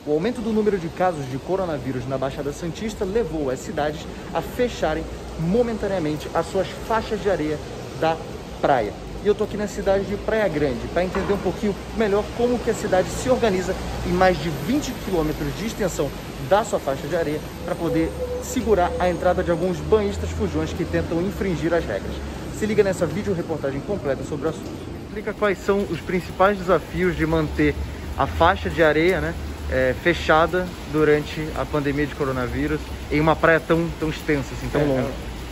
O aumento do número de casos de coronavírus na Baixada Santista levou as cidades a fecharem momentaneamente as suas faixas de areia da praia. E eu tô aqui na cidade de Praia Grande para entender um pouquinho melhor como que a cidade se organiza em mais de 20 quilômetros de extensão da sua faixa de areia para poder segurar a entrada de alguns banhistas fujões que tentam infringir as regras. Se liga nessa videoreportagem completa sobre o assunto. Explica quais são os principais desafios de manter a faixa de areia, né, fechada durante a pandemia de coronavírus em uma praia tão extensa, assim, tão longa.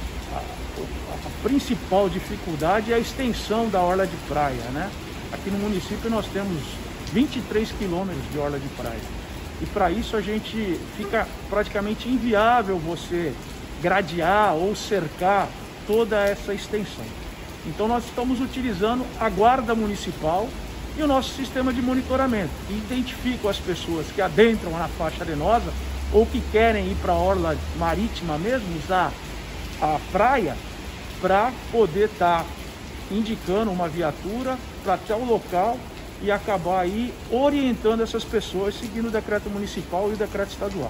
A principal dificuldade é a extensão da orla de praia, né? Aqui no município nós temos 23 quilômetros de orla de praia. E para isso a gente fica praticamente inviável você gradear ou cercar toda essa extensão. Então nós estamos utilizando a guarda municipal e o nosso sistema de monitoramento, que identificam as pessoas que adentram na faixa arenosa ou que querem ir para a orla marítima mesmo, usar a praia, para poder estar indicando uma viatura para até o local e acabar aí orientando essas pessoas seguindo o decreto municipal e o decreto estadual.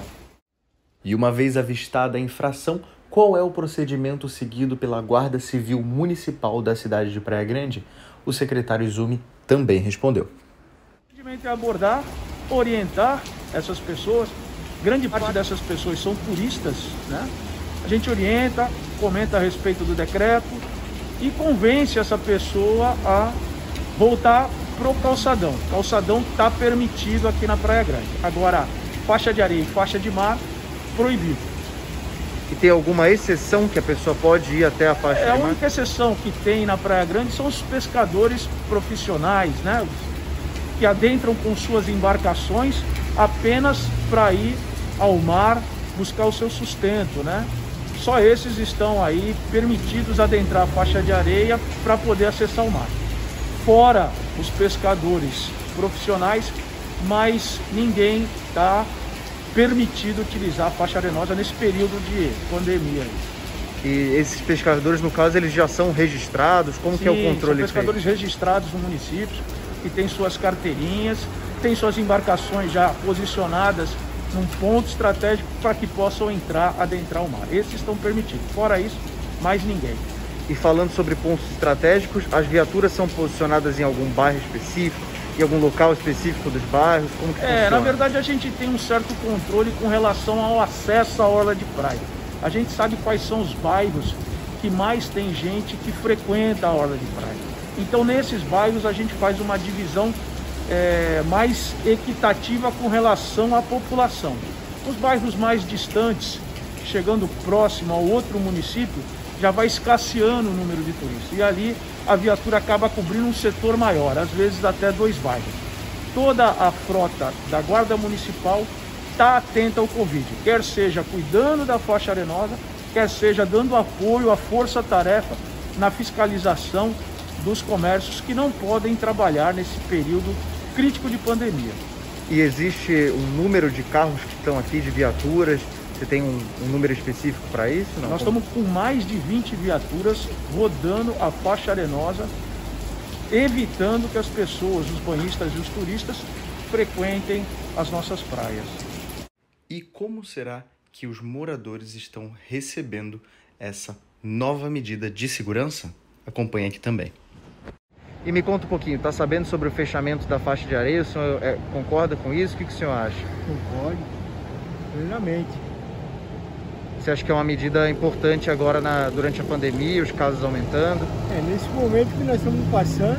E uma vez avistada a infração, qual é o procedimento seguido pela Guarda Civil Municipal da cidade de Praia Grande? O secretário Izumi também respondeu. O procedimento é abordar, orientar essas pessoas. Grande parte dessas pessoas são turistas, né? A gente orienta, comenta a respeito do decreto e convence essa pessoa a voltar para o calçadão. O calçadão está permitido aqui na Praia Grande. Agora, faixa de areia e faixa de mar, proibido. E tem alguma exceção que a pessoa pode ir até a faixa de mar? A única exceção que tem na Praia Grande são os pescadores profissionais, né? Que adentram com suas embarcações apenas para ir ao mar buscar o seu sustento, né? Só esses estão aí permitidos adentrar a faixa de areia para poder acessar o mar. Fora os pescadores profissionais, mas ninguém está permitido utilizar a faixa arenosa nesse período de pandemia. E esses pescadores, no caso, eles já são registrados? Como que é o controle feito? São pescadores registrados no município, que têm suas carteirinhas, têm suas embarcações já posicionadas num ponto estratégico para que possam adentrar o mar. Esses estão permitidos. Fora isso, mais ninguém. E falando sobre pontos estratégicos, as viaturas são posicionadas em algum bairro específico, em algum local específico dos bairros? Como que funciona? Na verdade a gente tem um certo controle com relação ao acesso à orla de praia. A gente sabe quais são os bairros que mais tem gente que frequenta a orla de praia. Então nesses bairros a gente faz uma divisão mais equitativa com relação à população. Os bairros mais distantes, chegando próximo ao outro município, já vai escasseando o número de turistas. E ali a viatura acaba cobrindo um setor maior, às vezes até 2 bairros. Toda a frota da Guarda Municipal está atenta ao Covid, quer seja cuidando da faixa arenosa, quer seja dando apoio à força-tarefa na fiscalização dos comércios que não podem trabalhar nesse período crítico de pandemia. E existe um número de carros que estão aqui, de viaturas? Você tem um número específico para isso? Não? Nós estamos com mais de 20 viaturas rodando a faixa arenosa, evitando que as pessoas, os banhistas e os turistas, frequentem as nossas praias. E como será que os moradores estão recebendo essa nova medida de segurança? Acompanhe aqui também. E me conta um pouquinho, está sabendo sobre o fechamento da faixa de areia? O senhor concorda com isso? O que o senhor acha? Concordo, plenamente. Você acha que é uma medida importante agora durante a pandemia, os casos aumentando? Nesse momento que nós estamos passando,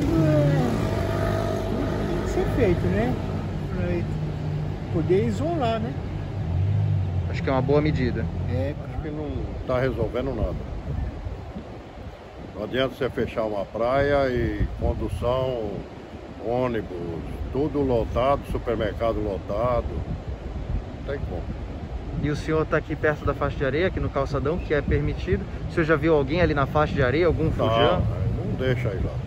tem que ser feito, né? Para poder isolar, né? Acho que é uma boa medida. Acho que não está resolvendo nada. Não adianta você fechar uma praia e condução, ônibus, tudo lotado, supermercado lotado. Não tem como. E o senhor está aqui perto da faixa de areia, aqui no calçadão, que é permitido. O senhor já viu alguém ali na faixa de areia, algum fujão? Não deixa aí lá.